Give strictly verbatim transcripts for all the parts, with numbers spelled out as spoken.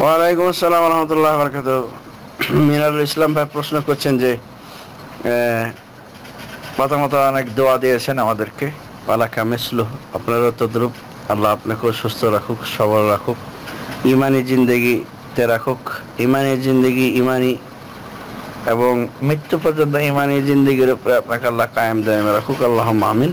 ওয়ালাইকুম আসসালাম ওয়া রাহমাতুল্লাহি ওয়া বারাকাতুহু। মিনারুল ইসলাম ভাই প্রশ্ন করছেন যে প্রথমত অনেক দোয়া দিয়েছেন আমাদেরকে, ওয়ালাকা মিসলু, আপনারও তদ্রুপ। আল্লাহ আপনাকেও সুস্থ রাখুক, সবল রাখুক, ইমানি জিন্দেগিতে রাখুক, ইমানি জিন্দেগি ইমানি এবং মৃত্যু পর্যন্ত ইমানি জিন্দেগির উপরে আপনাকে আল্লাহ কায়েম দায়েম রাখুক, আল্লাহুম্মা আমিন।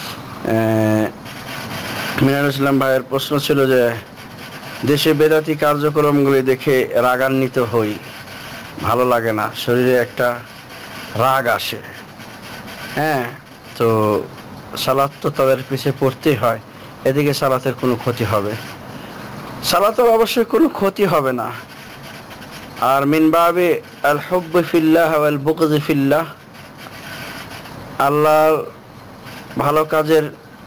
মিনারুল ইসলাম ভাইয়ের প্রশ্ন ছিল যে দেশে বেদাতি কার্যক্রমগুলি দেখে রাগান্বিত হই, ভালো লাগে না, শরীরে একটা রাগ আসে। হ্যাঁ, তো সালাত তো তাদের পিছিয়ে পড়তেই হয়, এদিকে সালাতের কোনো ক্ষতি হবে? সালাতের অবশ্যই কোনো ক্ষতি হবে না। আর মিন বাবে আল হুব্ব ফিল্লাহ ওয়াল বুগয ফিল্লাহ, আল্লাহর ভালো কাজের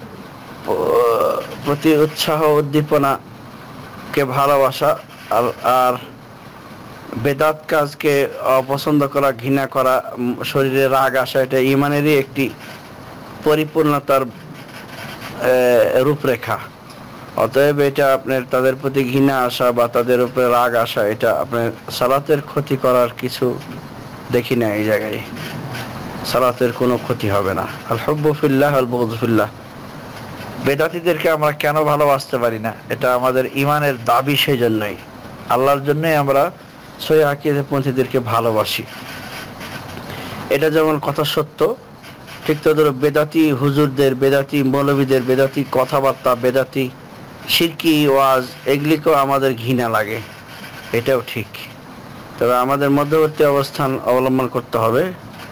প্রতি উৎসাহ উদ্দীপনা কে ভালোবাসা, আর আর বেদাত কাজকে অপছন্দ করা, ঘৃণা করা, শরীরে রাগ আসা, এটা ইমানেরই একটি পরিপূর্ণতার রূপরেখা। অতএব এটা আপনার তাদের প্রতি ঘৃণা আসা বা তাদের উপরে রাগ আসা, এটা আপনার সালাতের ক্ষতি করার কিছু দেখি না। এই জায়গায় সালাতের কোনো ক্ষতি হবে না। আল হুব্বু ফিল্লাহ আল বুগয ফিল্লাহ। বেদাতীদেরকে আমরা কেন ভালোবাসতে পারি না? এটা আমাদের ইমানের দাবি, সেই জন্যই, আল্লাহর জন্যই আমরা সহিহ আকীদাপন্থীদেরকে ভালোবাসি। এটা যেমন কথা সত্য, ঠিক তদ্রুপ বেদাতি হুজুরদের, বেদাতি মৌলবীদের, বেদাতি কথাবার্তা, বেদাতি শিরকি ওয়াজ, এগুলিকেও আমাদের ঘৃণা লাগে, এটাও ঠিক। তবে আমাদের মধ্যবর্তী অবস্থান অবলম্বন করতে হবে।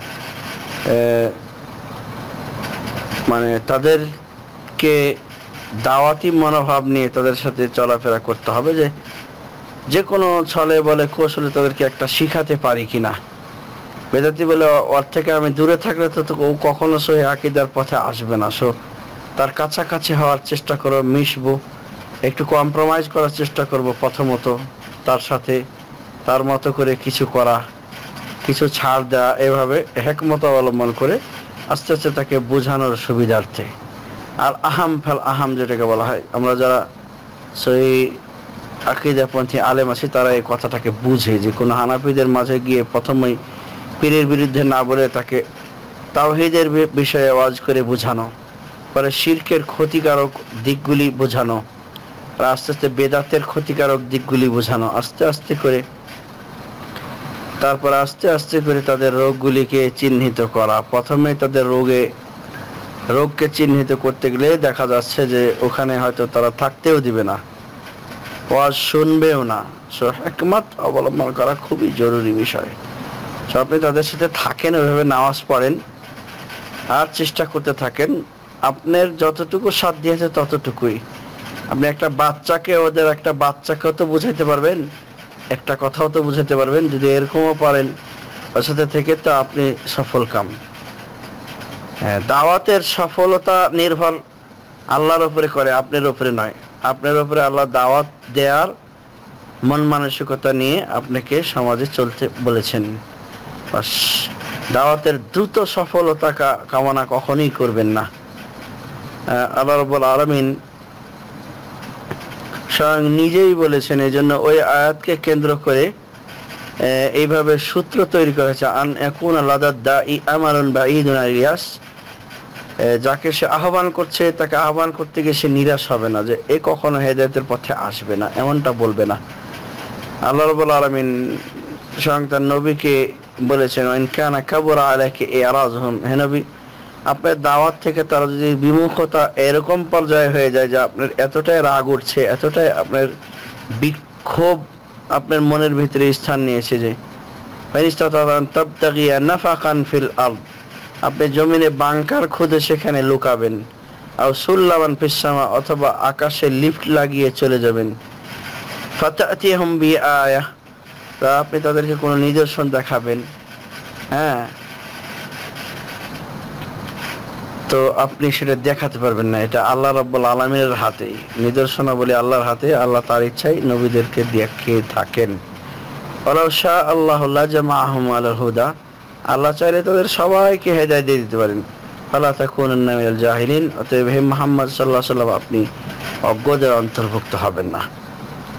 মানে তাদের কে দাওয়াতি মনোভাব নিয়ে তাদের সাথে চলাফেরা করতে হবে, যে যে কোনো ছলে বলে কৌশলে তাদেরকে একটা শিখাতে পারি কিনা। বেদাতি বলে ওর থেকে আমি দূরে থাকলে তো ও কখনো সহিহ আকীদার পথে আসবে না। সো তার কাছাকাছি হওয়ার চেষ্টা করব, মিশবো, একটু কম্প্রোমাইজ করার চেষ্টা করব প্রথমত তার সাথে, তার মতো করে কিছু করা, কিছু ছাড় দেওয়া, এভাবে হিকমত অবলম্বন করে আস্তে আস্তে তাকে বোঝানোর সুবিধার্থে। আর আহাম ফেল আহাম যেটাকে বলা হয়, আমরা যারা সহিহ আকীদাপন্থী আলেম আছি তারা এই কথাটাকে বুঝে, যে কোনো হানাফিদের মাঝে গিয়ে প্রথমেই পীরের বিরুদ্ধে না বলে তাকে তাওহীদের বিষয়ে ওয়াজ করে বোঝানো, পরে শিরকের ক্ষতিকারক দিকগুলি বোঝানো, আর আস্তে আস্তে বেদাতের ক্ষতিকারক দিকগুলি বোঝানো, আস্তে আস্তে করে, তারপর আস্তে আস্তে করে তাদের রোগগুলিকে চিহ্নিত করা। প্রথমে তাদের রোগে রোগকে চিহ্নিত করতে গেলে দেখা যাচ্ছে যে ওখানে হয়তো তারা থাকতেও দিবে না, ওয়াজ শুনবেও না। সো হিকমত অবলম্বন করা খুবই জরুরি বিষয়। সো আপনি তাদের সাথে থাকেন, ওইভাবে নামাজ পড়েন, আর চেষ্টা করতে থাকেন, আপনার যতটুকু সাথ দিয়েছে ততটুকুই। আপনি একটা বাচ্চাকে, ওদের একটা বাচ্চাকেও তো বুঝাইতে পারবেন, একটা কথাও তো বুঝাইতে পারবেন। যদি এরকমও পারেন ওর সাথে থেকে, তো আপনি সফল কাম। হ্যাঁ, দাওয়াতের সফলতা নির্ভর আল্লাহর উপরে করে, আপনার উপরে নয়। আপনার উপরে আল্লাহ দাওয়াত দেওয়ার মন মানসিকতা নিয়ে আপনাকে সমাজে চলতে বলেছেন। বাস, দাওয়াতের দ্রুত সফলতা কামনা কখনোই করবেন না। আল্লাহ রাব্বুল আলামিন স্বয়ং নিজেই বলেছেন, এই জন্য ওই আয়াতকে কেন্দ্র করে এইভাবে সূত্র তৈরি করেছে, আন ইয়াকুনা লাদাদ দাঈ আমারুন বাঈদুন আল ইয়াস। যাকে সে আহ্বান করছে, তাকে আহ্বান করতে গিয়ে সে নিরাশ হবে না, যে এ কখনো হেদায়েতের পথে আসবে না, এমনটা বলবে না। আল্লাহ রাব্বুল আলামিন স্বয়ং তার নবীকে বলেছেন, ইন কানা কাবুরা আলাইকা ইরাজহুম, হে নবী, আপনার দাওয়াত থেকে তারা যদি বিমুখতা এরকম পর্যায়ে হয়ে যায় যে আপনার এতটাই রাগ উঠছে, এতটাই আপনার বিক্ষোভ আপনার মনের ভিতরে স্থান নিয়েছে, যে তাবতাগিয়া নাফাকান ফিল আরদ, আপনি জমিনে বাংকার খুঁজে সেখানে লুকাবেন, আর সুল্লামান ফিস সামা, অথবা আকাশে লিফট লাগিয়ে চলে যাবেন, ফাতাতিহুম বিআয়াহ, তা আপনি তাদেরকে কোনো নিদর্শন দেখাবেন। হ্যাঁ, তো আপনি সেটা দেখাতে পারবেন না, এটা আল্লাহ রাব্বুল আলামিনের হাতেই। নিদর্শনাবলী আল্লাহর হাতে, আল্লাহ তার ইচ্ছায় নবীদেরকে দেখিয়ে থাকেন। ওয়ালাউ শাআ আল্লাহু লাজামাআহুম আলাল হুদা, আল্লাহ চাইলে তাদের সবাইকে হেদায়েত দিয়ে দিতে পারেন। ফালা তাকুনান্না মিনাল জাহিলিন, অতএব হে মুহাম্মদ সাল্লাল্লাহু আলাইহি ওয়াসাল্লাম, আপনি অজ্ঞদের অন্তর্ভুক্ত হবেন না।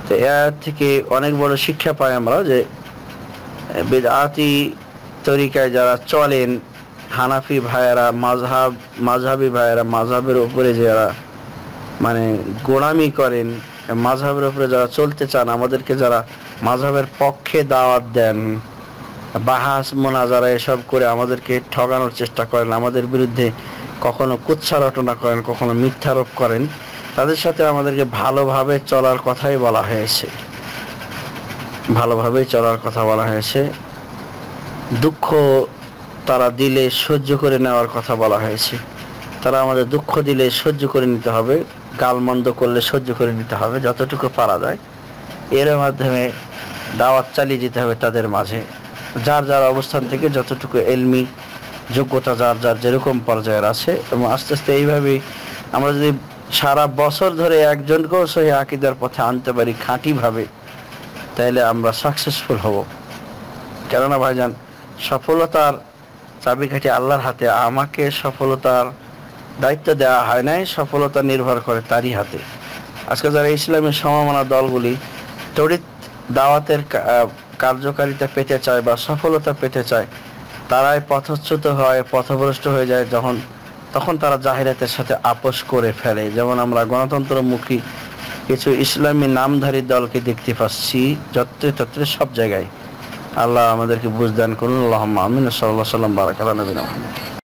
তো এর থেকে অনেক বড় শিক্ষা পাই আমরা যে বিদআতি তরিকায় যারা চলেন, হানাফি ভাইয়েরা, মাযহাব মাযহাবী ভাইয়েরা, মাযহাবের উপরে যারা মানে গোলামি করেন, মাযহাবের উপরে যারা চলতে চান, আমাদেরকে যারা মাযহাবের পক্ষে দাওয়াত দেন, বাহাস মোনাজারা এসব করে আমাদেরকে ঠগানোর চেষ্টা করেন, আমাদের বিরুদ্ধে কখনো কুৎসা রটনা করেন, কখনো মিথ্যারোপ করেন, তাদের সাথে আমাদেরকে ভালোভাবে চলার কথাই বলা হয়েছে। ভালোভাবে চলার কথা বলা হয়েছে। দুঃখ তারা দিলে সহ্য করে নেওয়ার কথা বলা হয়েছে। তারা আমাদের দুঃখ দিলে সহ্য করে নিতে হবে, গালমন্দ করলে সহ্য করে নিতে হবে যতটুকু পারা যায়। এর মাধ্যমে দাওয়াত চালিয়ে যেতে হবে তাদের মাঝে, যার যার অবস্থান থেকে যতটুকু এলমি যোগ্যতা যার যার যেরকম পর্যায়ের আছে। এবং আস্তে আস্তে এইভাবেই আমরা যদি সারা বছর ধরে একজনকেও সহি আকীদার পথে আনতে পারি খাঁটিভাবে, তাহলে আমরা সাকসেসফুল হব। কেননা ভাইজান, সফলতার চাবিকাঠি আল্লাহর হাতে। আমাকে সফলতার দায়িত্ব দেওয়া হয় নাই, সফলতা নির্ভর করে তারই হাতে। আজকে যারা ইসলামের সমমনা দলগুলি তড়িৎ দাওয়াতের কার্যকারিতা পেতে চায় বা সফলতা পেতে চায়, তারাই পথচ্যুত হয়, পথভ্রষ্ট হয়ে যায় যখন তখন তারা জাহিরাতের সাথে আপোষ করে ফেলে। যেমন আমরা গণতন্ত্রমুখী কিছু ইসলামী নামধারী দলকে দেখতে পাচ্ছি যত্রে তত্রে সব জায়গায়। আল্লাহ আমাদেরকে বুঝদান করুন। আল্লাহুম্মা আমিন। সাল্লাল্লাহু আলাইহি ওয়া সাল্লাম। বারাকাল্লাহু নবিনা মুহাম্মদ।